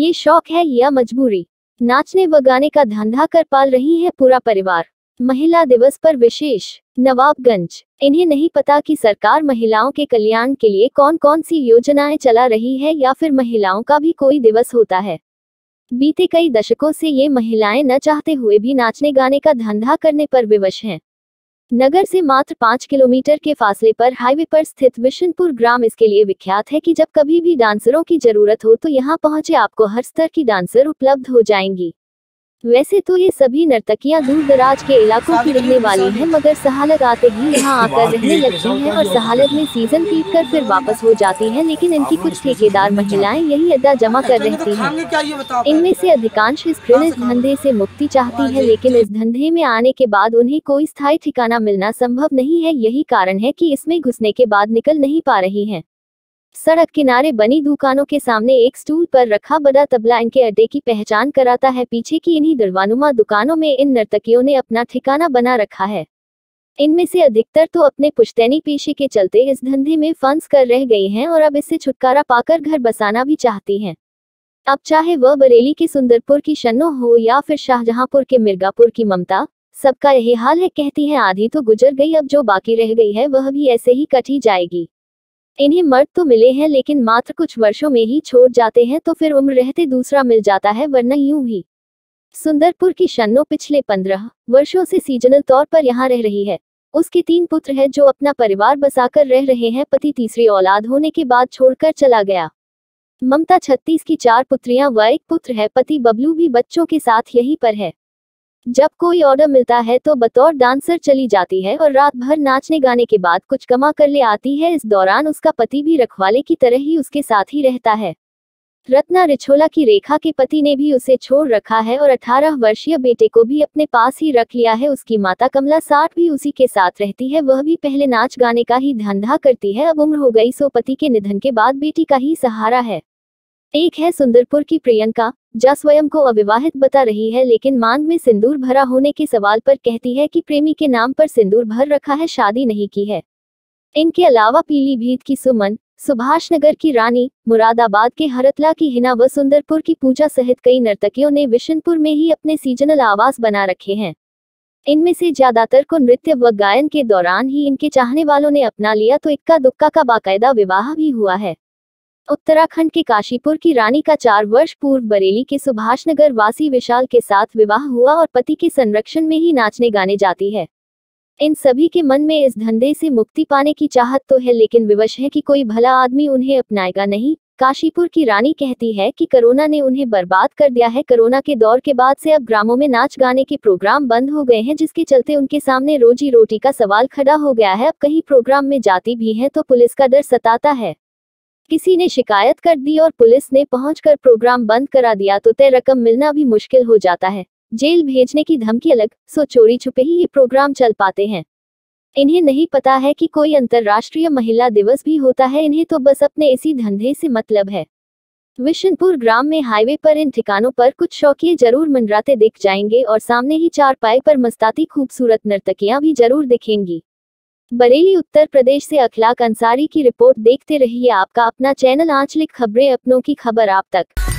ये शौक है या मजबूरी? नाचने व गाने का धंधा कर पाल रही है पूरा परिवार। महिला दिवस पर विशेष नवाबगंज। इन्हें नहीं पता कि सरकार महिलाओं के कल्याण के लिए कौन कौन सी योजनाएं चला रही है या फिर महिलाओं का भी कोई दिवस होता है। बीते कई दशकों से ये महिलाएं न चाहते हुए भी नाचने गाने का धंधा करने पर विवश हैं। नगर से मात्र 5 किलोमीटर के फासले पर हाईवे पर स्थित विशनपुर ग्राम इसके लिए विख्यात है कि जब कभी भी डांसरों की जरूरत हो तो यहाँ पहुंचे आपको हर स्तर की डांसर उपलब्ध हो जाएंगी। वैसे तो ये सभी नर्तकियां दूर दराज के इलाकों की रहने वाली हैं, मगर सहालग आते ही यहाँ आकर रहने लगती हैं और सहालग में सीजन पीट कर फिर वापस हो जाती हैं। लेकिन इनकी कुछ ठेकेदार महिलाएं यही अड्डा जमा कर रहती हैं। इनमें से अधिकांश इस घृणित धंधे से मुक्ति चाहती है, लेकिन इस धंधे में आने के बाद उन्हें कोई स्थायी ठिकाना मिलना संभव नहीं है। यही कारण है कि इसमें घुसने के बाद निकल नहीं पा रही हैं। सड़क किनारे बनी दुकानों के सामने एक स्टूल पर रखा बड़ा तबला इनके अड्डे की पहचान कराता है। पीछे की इन्हीं दरवानुमा दुकानों में इन नर्तकियों ने अपना ठिकाना बना रखा है। इनमें से अधिकतर तो अपने पुश्तैनी पेशे के चलते इस धंधे में फंस कर रह गई हैं और अब इससे छुटकारा पाकर घर बसाना भी चाहती हैं। अब चाहे वह बरेली के सुंदरपुर की शन्नो हो या फिर शाहजहांपुर के मिर्गापुर की ममता, सबका यही हाल है। कहती हैं आधी तो गुजर गई, अब जो बाकी रह गई है वह भी ऐसे ही कट ही जाएगी। इन्हें मर्द तो मिले हैं लेकिन मात्र कुछ वर्षों में ही छोड़ जाते हैं, तो फिर उम्र रहते दूसरा मिल जाता है, वरना यूं ही। सुंदरपुर की शन्नो पिछले 15 वर्षों से सीजनल तौर पर यहाँ रह रही है। उसके 3 पुत्र हैं जो अपना परिवार बसाकर रह रहे हैं। पति तीसरी औलाद होने के बाद छोड़कर चला गया। ममता 36 की 4 पुत्रियां व 1 पुत्र है। पति बबलू भी बच्चों के साथ यहीं पर है। जब कोई ऑर्डर मिलता है तो बतौर डांसर चली जाती है और रात भर नाचने गाने के बाद कुछ कमा कर ले आती है। इस दौरान उसका पति भी रखवाले की तरह ही उसके साथ ही रहता है। रत्ना रिछोला की रेखा के पति ने भी उसे छोड़ रखा है और 18 वर्षीय बेटे को भी अपने पास ही रख लिया है। उसकी माता कमला 60 भी उसी के साथ रहती है। वह भी पहले नाच गाने का ही धंधा करती है, अब उम्र हो गई सो पति के निधन के बाद बेटी का ही सहारा है। एक है सुंदरपुर की प्रियंका, जो स्वयं को अविवाहित बता रही है, लेकिन मांग में सिंदूर भरा होने के सवाल पर कहती है कि प्रेमी के नाम पर सिंदूर भर रखा है, शादी नहीं की है। इनके अलावा पीलीभीत की सुमन, सुभाषनगर की रानी, मुरादाबाद के हरतला की हिना व सुंदरपुर की पूजा सहित कई नर्तकियों ने विशनपुर में ही अपने सीजनल आवास बना रखे हैं। इनमें से ज्यादातर को नृत्य व गायन के दौरान ही इनके चाहने वालों ने अपना लिया, तो इक्का दुक्का का बाकायदा विवाह भी हुआ है। उत्तराखंड के काशीपुर की रानी का 4 वर्ष पूर्व बरेली के सुभाषनगर वासी विशाल के साथ विवाह हुआ और पति के संरक्षण में ही नाचने गाने जाती है। इन सभी के मन में इस धंधे से मुक्ति पाने की चाहत तो है, लेकिन विवश है कि कोई भला आदमी उन्हें अपनाएगा नहीं। काशीपुर की रानी कहती है कि कोरोना ने उन्हें बर्बाद कर दिया है। कोरोना के दौर के बाद से अब ग्रामों में नाच गाने के प्रोग्राम बंद हो गए हैं, जिसके चलते उनके सामने रोजी रोटी का सवाल खड़ा हो गया है। अब कहीं प्रोग्राम में जाती भी हैं तो पुलिस का डर सताता है। किसी ने शिकायत कर दी और पुलिस ने पहुंचकर प्रोग्राम बंद करा दिया तो तय रकम मिलना भी मुश्किल हो जाता है। जेल भेजने की धमकी अलग, सो चोरी छुपे ही ये प्रोग्राम चल पाते हैं। इन्हें नहीं पता है कि कोई अंतर्राष्ट्रीय महिला दिवस भी होता है। इन्हें तो बस अपने इसी धंधे से मतलब है। विशनपुर ग्राम में हाईवे पर इन ठिकानों पर कुछ शौकिये जरूर मंडराते दिख जाएंगे और सामने ही चारपाई पर मस्ताती खूबसूरत नर्तकियां भी जरूर दिखेंगी। बरेली उत्तर प्रदेश से अखलाक अंसारी की रिपोर्ट। देखते रहिए आपका अपना चैनल आंचलिक खबरें, अपनों की खबर आप तक।